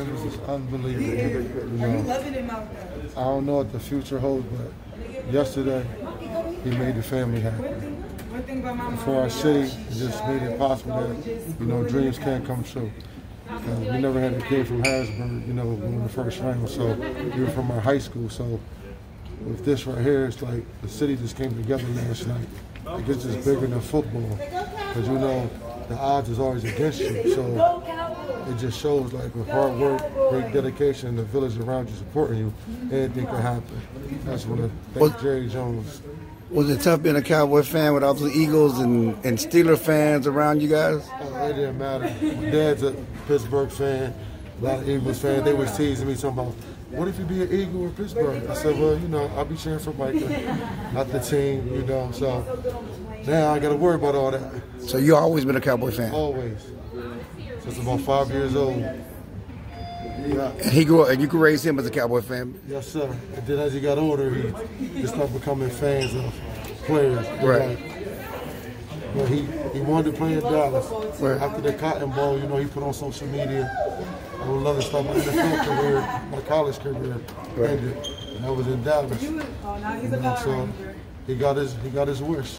This is unbelievable. You know, I don't know what the future holds, but yesterday he made the family happy. For our city, it just made it possible that, you know, dreams can come true. We never had a kid from Harrisburg, you know, in the first round, so we were from our high school. So with this right here, it's like the city just came together last night. It gets just bigger than football, because you know the odds is always against you. So it just shows, like, with hard work, great dedication, and the village around you supporting you, anything can happen. That's what I thank Jerry Jones. Was it tough being a Cowboy fan with all the Eagles and Steeler fans around you guys? Oh, it didn't matter. My dad's a Pittsburgh fan, a lot of Eagles fans. They was teasing me talking about, what if you be an Eagle in Pittsburgh? I said, well, you know, I'll be cheering for Micah, not the team, you know. So now I got to worry about all that. So you always been a Cowboy fan? Always. Since about 5 years old. Yeah. And he grew up, and you could raise him as a Cowboy fan? Yes, sir. And then as he got older, he started becoming fans of players. Right. But he wanted to play in Dallas. Right. After the Cotton Bowl, you know, he put on social media. I would love to start my NFL career, my college career ended. And I was in Dallas. You know, so he got his wish.